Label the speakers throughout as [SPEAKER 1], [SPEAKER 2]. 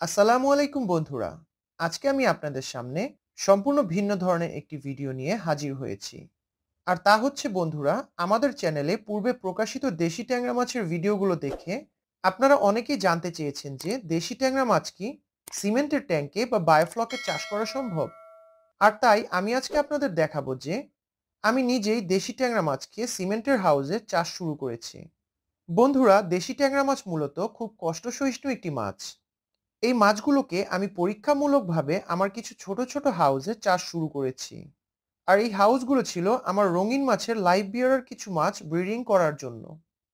[SPEAKER 1] আসসালামু আলাইকুম বন্ধুরা। আজকে আমি আপনাদের সামনে সম্পূর্ণ ভিন্ন ধরনের একটি ভিডিও নিয়ে হাজির হয়েছি। আর তা হচ্ছে বন্ধুরা, আমাদের চ্যানেলে পূর্বে প্রকাশিত দেশি ট্যাংরা মাছের ভিডিওগুলো দেখে আপনারা অনেকেই জানতে চেয়েছেন যে দেশি ট্যাংরা মাছ কি সিমেন্টের ট্যাঙ্কে বা বায়োফ্লকে চাষ করা সম্ভব। আর তাই আমি আজকে আপনাদের দেখাবো যে আমি নিজেই দেশি ট্যাংরা মাছকে সিমেন্টের হাউসে চাষ শুরু করেছি। বন্ধুরা, দেশি ট্যাংরা মাছ মূলত খুব কষ্টসহিষ্ণু একটি মাছ। এই মাছগুলোকে আমি পরীক্ষামূলকভাবে আমার কিছু ছোট ছোট হাউসে চাষ শুরু করেছি। আর এই হাউসগুলো ছিল আমার রঙিন মাছের লাইভ বিয়ারের কিছু মাছ ব্রিডিং করার জন্য।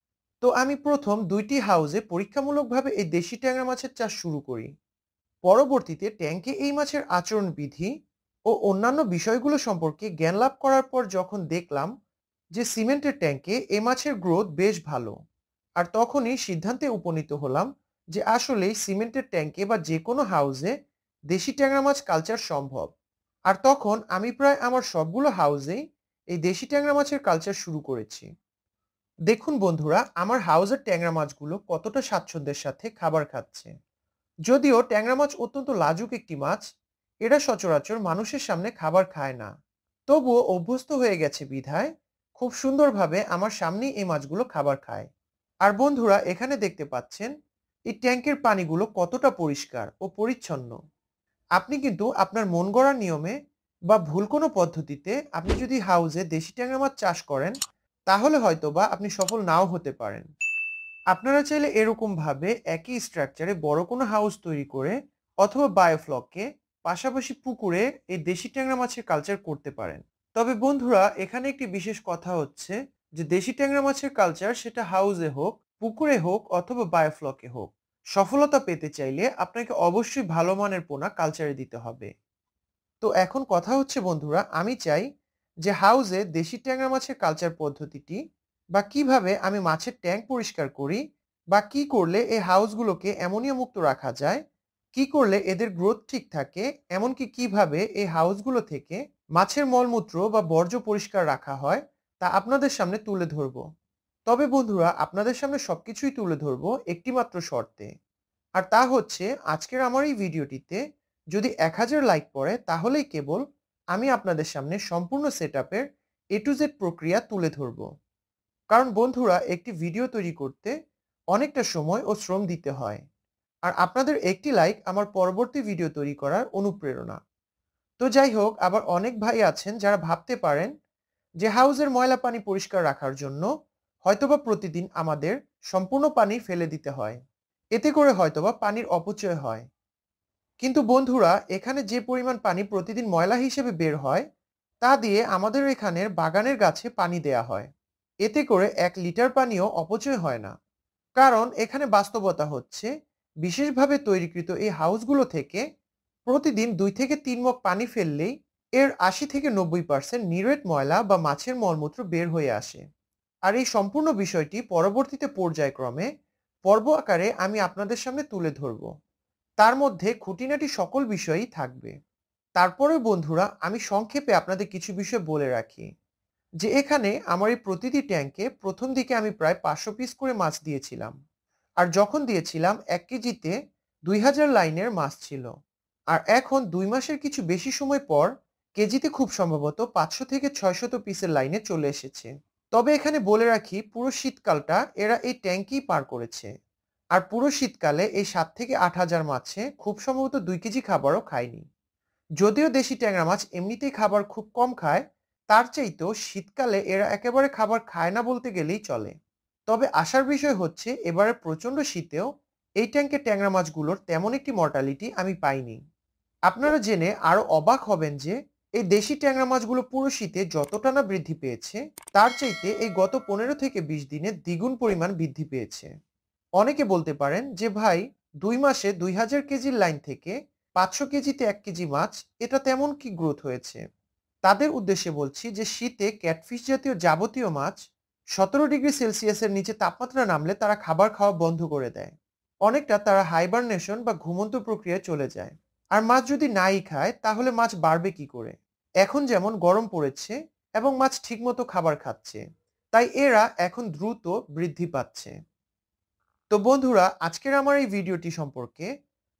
[SPEAKER 1] তো আমি প্রথম 2টি হাউসে পরীক্ষামূলকভাবে এই দেশি ট্যাংরা মাছের চাষ শুরু করি। পরবর্তীতে ট্যাঙ্কে এই মাছের আচরণবিধি ও অন্যান্য বিষয়গুলো সম্পর্কে জ্ঞান লাভ করার পর যখন দেখলাম যে সিমেন্টের ট্যাঙ্কে এই মাছের গ্রোথ বেশ ভালো, আর তখনই সিদ্ধান্তে উপনীত হলাম যে আসলেই সিমেন্টের ট্যাঙ্কে বা যে কোনো হাউসে দেশি ট্যাংরা মাছ কালচার সম্ভব। আর তখন আমি প্রায় আমার সবগুলো হাউসেই এই দেশি ট্যাংরা মাছের কালচার শুরু করেছি। দেখুন বন্ধুরা, আমার হাউসের ট্যাংরা মাছগুলো কতটা স্বাচ্ছন্দ্যের সাথে খাবার খাচ্ছে। যদিও ট্যাংরা মাছ অত্যন্ত লাজুক একটি মাছ, এরা সচরাচর মানুষের সামনে খাবার খায় না, তবুও অভ্যস্ত হয়ে গেছে বিধায় খুব সুন্দরভাবে আমার সামনেই এই মাছগুলো খাবার খায়। আর বন্ধুরা, এখানে দেখতে পাচ্ছেন এই ট্যাঙ্কের পানিগুলো কতটা পরিষ্কার ও পরিচ্ছন্ন। আপনি কিন্তু আপনার মন গড়া নিয়মে বা ভুল কোনো পদ্ধতিতে আপনি যদি হাউসে দেশি ট্যাংরা মাছ চাষ করেন, তাহলে হয়তোবা আপনি সফল নাও হতে পারেন। আপনারা চাইলে এরকম ভাবে একই স্ট্রাকচারে বড় কোনো হাউস তৈরি করে অথবা বায়োফ্লককে পাশাপাশি পুকুরে এই দেশি ট্যাংরা মাছের কালচার করতে পারেন। তবে বন্ধুরা, এখানে একটি বিশেষ কথা হচ্ছে যে দেশি ট্যাংরা মাছের কালচার সেটা হাউসে হোক, পুকুরে হোক অথবা বায়োফ্লকে হোক, সফলতা পেতে চাইলে আপনাকে অবশ্যই ভালো মানের পোনা কালচারে দিতে হবে। তো এখন কথা হচ্ছে বন্ধুরা, আমি চাই যে হাউসে দেশি ট্যাংরা মাছের কালচার পদ্ধতিটি বা কিভাবে আমি মাছের ট্যাঙ্ক পরিষ্কার করি, বা কি করলে এই হাউসগুলোকে অ্যামোনিয়া মুক্ত রাখা যায়, কি করলে এদের গ্রোথ ঠিক থাকে, এমনকি কিভাবে এই হাউসগুলো থেকে মাছের মলমূত্র বা বর্জ্য পরিষ্কার রাখা হয়, তা আপনাদের সামনে তুলে ধরব। তবে বন্ধুরা, আপনাদের সামনে সবকিছুই তুলে ধরব একটি মাত্র শর্তে। আর তা হচ্ছে, আজকের আমার এই ভিডিওটিতে যদি 1000 লাইক পড়ে তাহলেই কেবল আমি আপনাদের সামনে সম্পূর্ণ সেটআপের এ টু জেড প্রক্রিয়া তুলে ধরব। কারণ বন্ধুরা, একটি ভিডিও তৈরি করতে অনেকটা সময় ও শ্রম দিতে হয়। আর আপনাদের একটি লাইক আমার পরবর্তী ভিডিও তৈরি করার অনুপ্রেরণা। তো যাই হোক, আবার অনেক ভাই আছেন যারা ভাবতে পারেন যে হাউসের ময়লা পানি পরিষ্কার রাখার জন্য হয়তোবা প্রতিদিন আমাদের সম্পূর্ণ পানি ফেলে দিতে হয়, এতে করে হয়তোবা পানির অপচয় হয়। কিন্তু বন্ধুরা, এখানে যে পরিমাণ পানি প্রতিদিন ময়লা হিসেবে বের হয়, তা দিয়ে আমাদের এখানের বাগানের গাছে পানি দেয়া হয়। এতে করে 1 লিটার পানিও অপচয় হয় না। কারণ এখানে বাস্তবতা হচ্ছে, বিশেষভাবে তৈরিকৃত এই হাউসগুলো থেকে প্রতিদিন 2 থেকে 3 মগ পানি ফেললেই এর 80 থেকে 90% নিরেট ময়লা বা মাছের মলমূত্র বের হয়ে আসে। আর এই সম্পূর্ণ বিষয়টি পরবর্তীতে পর্যায়ক্রমে পর্ব আকারে আমি আপনাদের সামনে তুলে ধরব। তার মধ্যে খুঁটিনাটি সকল বিষয়ই থাকবে। তারপরেও বন্ধুরা, আমি সংক্ষেপে আপনাদের কিছু বিষয় বলে রাখি যে এখানে আমার এই প্রতিটি ট্যাঙ্কে প্রথম দিকে আমি প্রায় 500 পিস করে মাছ দিয়েছিলাম। আর যখন দিয়েছিলাম 1 কেজিতে 2000 লাইনের মাছ ছিল। আর এখন 2 মাসের কিছু বেশি সময় পর কেজিতে খুব সম্ভবত 500 থেকে 600 পিসের লাইনে চলে এসেছে। তবে এখানে বলে রাখি, পুরো শীতকালটা এরা এই ট্যাঙ্কেই পার করেছে। আর পুরো শীতকালে এই 7 থেকে 8000 মাছে খুব সম্ভবত 2 কেজি খাবারও খায়নি। যদিও দেশি ট্যাংরা মাছ এমনিতেই খাবার খুব কম খায়, তার চাইতেও শীতকালে এরা একেবারে খাবার খায় না বলতে গেলেই চলে। তবে আশার বিষয় হচ্ছে, এবারে প্রচন্ড শীতেও এই ট্যাঙ্কে ট্যাংরা মাছগুলোর তেমন একটি মর্টালিটি আমি পাইনি। আপনারা জেনে আরো অবাক হবেন যে এই দেশি ট্যাংরা মাছগুলো পুরো শীতে যতটা না বৃদ্ধি পেয়েছে, তার চাইতে এই গত 15 থেকে 20 দিনে দ্বিগুণ পরিমাণ বৃদ্ধি পেয়েছে। অনেকে বলতে পারেন যে ভাই, 2 মাসে 2000 কেজির লাইন থেকে 500 কেজিতে 1 কেজি মাছ, এটা তেমন কি গ্রোথ হয়েছে? তাদের উদ্দেশ্যে বলছি যে শীতে ক্যাটফিশ জাতীয় যাবতীয় মাছ 17 ডিগ্রি সেলসিয়াসের নিচে তাপমাত্রা নামলে তারা খাবার খাওয়া বন্ধ করে দেয়। অনেকটা তারা হাইবারনেশন বা ঘুমন্ত প্রক্রিয়ায় চলে যায়। আর মাছ যদি নাই খায় তাহলে মাছ বাড়বে কি করে? এখন যেমন গরম পড়েছে এবং মাছ ঠিকমতো খাবার খাচ্ছে, তাই এরা এখন দ্রুত বৃদ্ধি পাচ্ছে। তো বন্ধুরা, আজকের আমার এই ভিডিওটি সম্পর্কে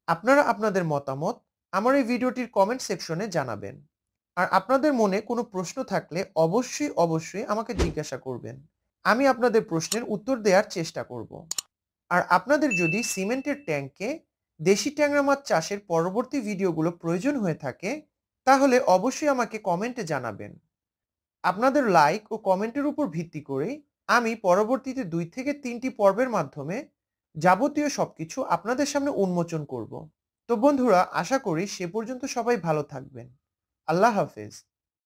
[SPEAKER 1] আপনারা আপনাদের মতামত আমার এই ভিডিওটির কমেন্ট সেকশনে জানাবেন। আর আপনাদের মনে কোনো প্রশ্ন থাকলে অবশ্যই আমাকে জিজ্ঞাসা করবেন। আমি আপনাদের প্রশ্নের উত্তর দেওয়ার চেষ্টা করব। আর আপনাদের যদি সিমেন্টের ট্যাঙ্কে দেশি ট্যাংরা মাছ চাষের পরবর্তী ভিডিওগুলো প্রয়োজন হয়ে থাকে, তাহলে অবশ্যই আমাকে কমেন্টে জানাবেন। আপনাদের লাইক ও কমেন্টের উপর ভিত্তি করে আমি পরবর্তীতে 2 থেকে 3টি পর্বের মাধ্যমে যাবতীয় সবকিছু আপনাদের সামনে উন্মোচন করব। তো বন্ধুরা, আশা করি সে পর্যন্ত সবাই ভালো থাকবেন। আল্লাহ হাফেজ।